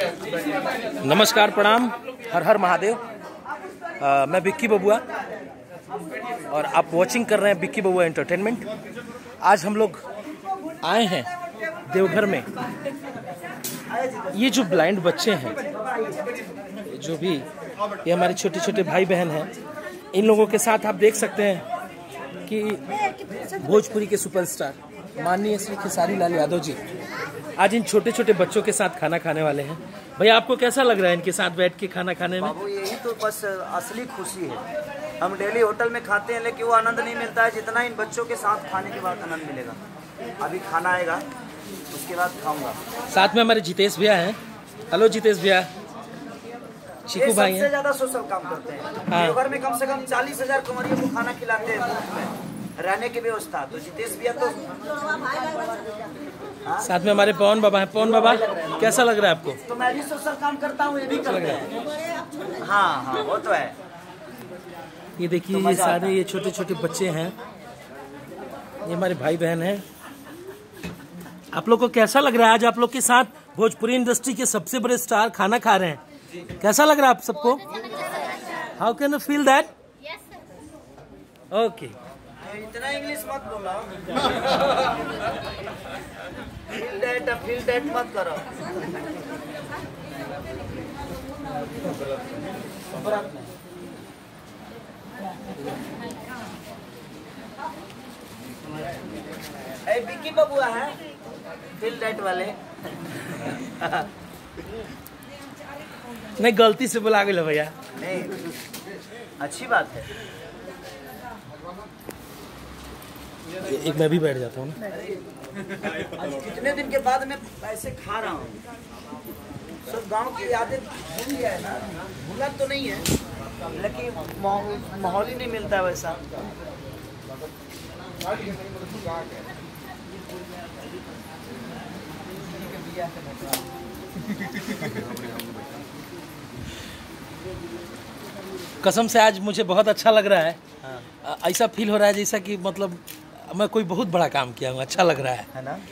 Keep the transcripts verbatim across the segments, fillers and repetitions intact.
नमस्कार, प्रणाम, हर हर महादेव। आ, मैं बिक्की बबुआ और आप वॉचिंग कर रहे हैं बिक्की बबुआ एंटरटेनमेंट। आज हम लोग आए हैं देवघर में। ये जो ब्लाइंड बच्चे हैं, जो भी ये हमारे छोटे छोटे भाई बहन हैं, इन लोगों के साथ आप देख सकते हैं कि भोजपुरी के सुपरस्टार माननीय श्री खेसारी लाल यादव जी आज इन छोटे छोटे बच्चों के साथ खाना खाने वाले हैं। भैया, आपको कैसा लग रहा है इनके साथ बैठ के खाना खाने में? बाबू, यही तो बस असली खुशी है। हम डेली होटल में खाते हैं, लेकिन वो आनंद नहीं मिलता है जितना इन बच्चों के साथ खाने के बाद आनंद मिलेगा। अभी खाना आएगा, उसके बाद खाऊंगा। साथ में हमारे जितेश भैया हैं। हेलो जितेश भैया। चीकू भाई हैं। सबसे ज्यादा सोशल काम करते हैं। हाँ। देवघर में कम से कम चालीस हजार कुंवरियों को खाना खिलाते हैं, मुफ्त में रहने की व्यवस्था। तो जितेश भैया तो साथ में हमारे पवन बाबा हैं। पवन बाबा, कैसा लग रहा है आपको? तो मैं भी सोशल काम करता हूँ, ये भी करते हैं। हाँ हाँ, वो तो है। ये देखिए, ये सारे ये छोटे छोटे बच्चे हैं, ये हमारे भाई बहन हैं। आप लोग को कैसा लग रहा है आज आप लोग के साथ भोजपुरी इंडस्ट्री के सबसे बड़े स्टार खाना खा रहे हैं? कैसा लग रहा है आप सबको? How can you feel that? Okay, इतना इंग्लिश मत बोलो। फील दैट फील दैट मत करो। ए बिक्की बबुआ है फील दैट वाले। नहीं, गलती से बुला गए भैया। नहीं, अच्छी बात है। एक मैं भी बैठ जाता हूँ ना। आज कितने दिन के बाद मैं ऐसे खा रहा हूँ। सब गांव की यादें भूल गया है ना, भूला तो नहीं है, लेकिन माहौल ही नहीं मिलता वैसा। कसम से आज मुझे बहुत अच्छा लग रहा है। हाँ। ऐसा फील हो रहा है जैसा कि मतलब मैं कोई बहुत बड़ा काम किया हूँ। अच्छा लग रहा है, है ना?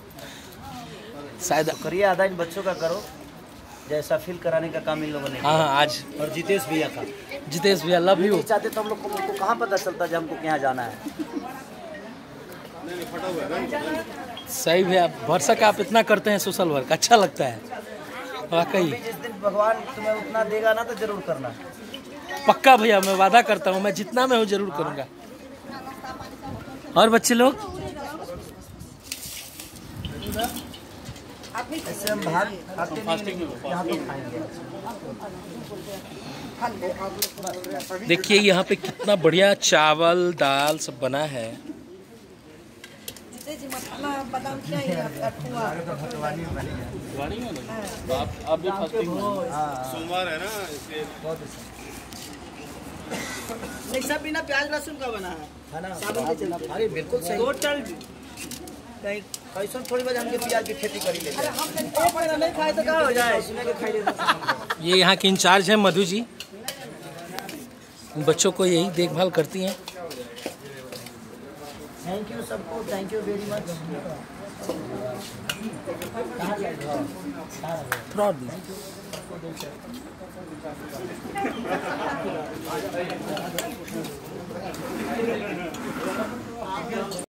शायद तो करिए, आधा इन बच्चों का करो, जैसा फील कराने का काम इन लोगों ने। हाँ हाँ, आज और जितेश भैया का। जितेश भैया, लव यू। चाहते तो हम लोग को, को कहाँ पता चलता जब हमको यहाँ जाना है। सही भैया, भरसक आप इतना करते हैं सोशल वर्क, अच्छा लगता है वाकई। जिस दिन भगवान तुम्हें उतना देगा ना, तो जरूर करना। पक्का भैया, मैं वादा करता हूँ, मैं जितना मैं हूँ जरूर करूँगा। और बच्चे लोग ऐसे हम भात खाते नहीं, यहाँ पे खाएंगे। देखिए, यहाँ पे कितना बढ़िया चावल दाल सब बना है। सोमवार है ना, इसलिए नहीं, सब बिना प्याज लहसुन का बना है, है ना? साबुन के चलते। अरे बिल्कुल सही। टोटल कहीं कैसे थोड़ी बार हमके प्याज की खेती करी ले। अरे हम नहीं खाए तो क्या हो जाए? सुने के खाई ले। ये यहाँ के इंचार्ज हैं मधु जी, बच्चों को यही देखभाल करती हैं। थैंक यू सबको, थैंक यू वेरी मच। थोड़ा